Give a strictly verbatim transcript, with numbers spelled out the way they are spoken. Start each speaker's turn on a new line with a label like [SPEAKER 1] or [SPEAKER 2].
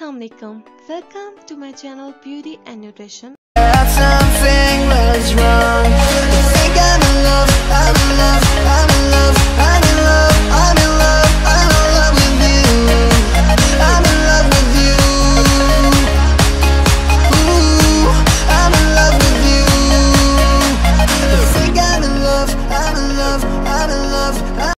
[SPEAKER 1] Assalamualaikum. Welcome to my channel Beauty and Nutrition.
[SPEAKER 2] Something was wrong.